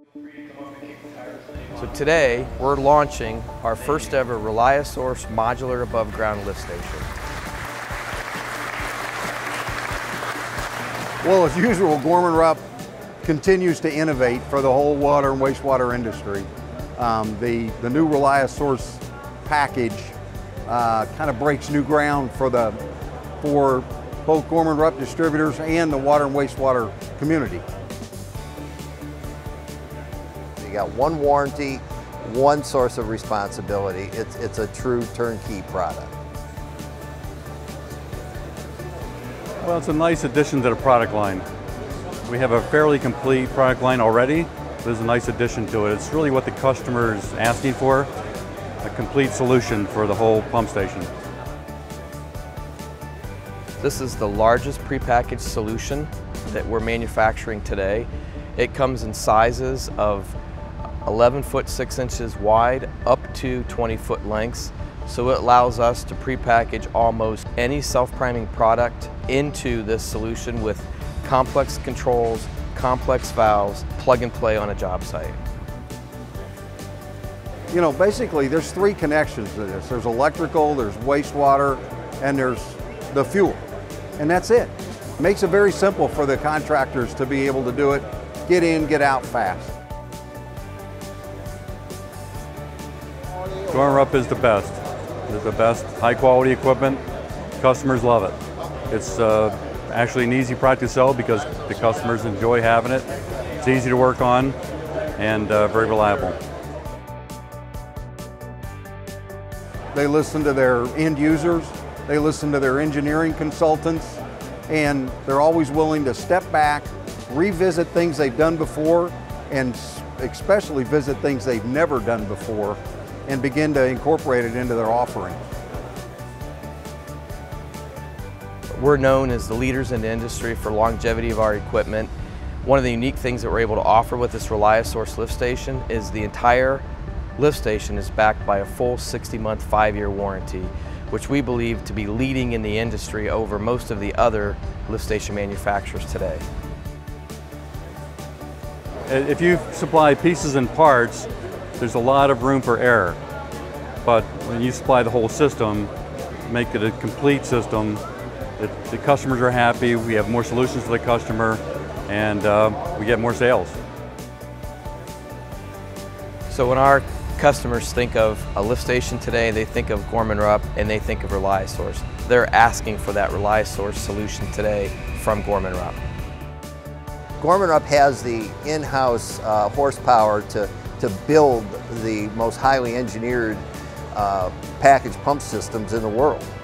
So today, we're launching our first ever ReliaSource Modular above ground lift station. Well, as usual, Gorman-Rupp continues to innovate for the whole water and wastewater industry. The new ReliaSource package kind of breaks new ground for both Gorman-Rupp distributors and the water and wastewater community. You got one warranty, one source of responsibility. It's a true turnkey product. Well, it's a nice addition to the product line. We have a fairly complete product line already. There's a nice addition to it. It's really what the customer is asking for, a complete solution for the whole pump station. This is the largest prepackaged solution that we're manufacturing today. It comes in sizes of 11 foot 6 inches wide up to 20 foot lengths. So it allows us to prepackage almost any self-priming product into this solution with complex controls, complex valves, plug and play on a job site. You know, basically there's three connections to this. There's electrical, there's wastewater, and there's the fuel. And that's it. Makes it very simple for the contractors to be able to do it, get in, get out fast. Gorman-Rupp is the best. It's the best high quality equipment. Customers love it. It's actually an easy product to sell because the customers enjoy having it. It's easy to work on and very reliable. They listen to their end users, they listen to their engineering consultants, and they're always willing to step back, revisit things they've done before, and especially visit things they've never done before, and begin to incorporate it into their offering. We're known as the leaders in the industry for longevity of our equipment. One of the unique things that we're able to offer with this ReliaSource lift station is the entire lift station is backed by a full 60-month, 5-year warranty, which we believe to be leading in the industry over most of the other lift station manufacturers today. If you supply pieces and parts, there's a lot of room for error. But when you supply the whole system, make it a complete system, the customers are happy, we have more solutions for the customer, and we get more sales. So when our customers think of a lift station today, they think of Gorman-Rupp and they think of ReliaSource. They're asking for that ReliaSource solution today from Gorman-Rupp. Gorman-Rupp has the in-house horsepower to build the most highly engineered package pump systems in the world.